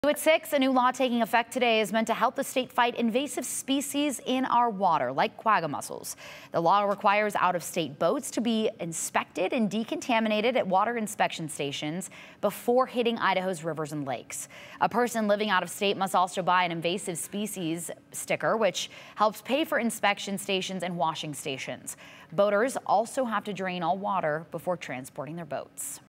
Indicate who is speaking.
Speaker 1: At 6, a new law taking effect today is meant to help the state fight invasive species in our water, like quagga mussels. The law requires out-of-state boats to be inspected and decontaminated at water inspection stations before hitting Idaho's rivers and lakes. A person living out of state must also buy an invasive species sticker, which helps pay for inspection stations and washing stations. Boaters also have to drain all water before transporting their boats.